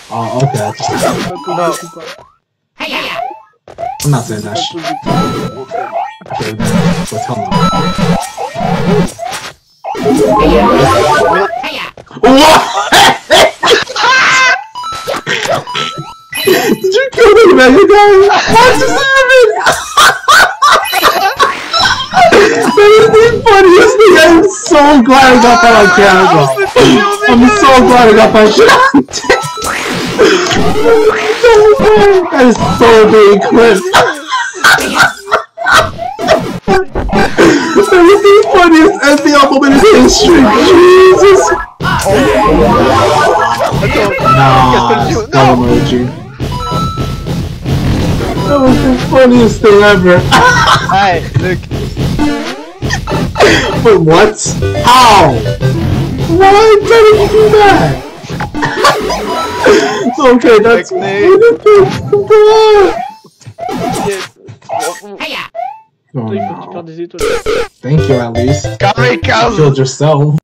Oh, okay. No. I'm not saying that shit. Okay, so tell me. What? Did you kill the mega guy? What just happened? That is the funniest thing. I'm so glad I got that on camera. I'm so glad I got that shit on that is so big clip. That is the funniest FBL moment in history. Jesus. Nah, skull emoji. That was the funniest thing ever. Hey, look. But what? How? Why did you do that? Okay, that's oh, no. Thank you at least. You killed yourself.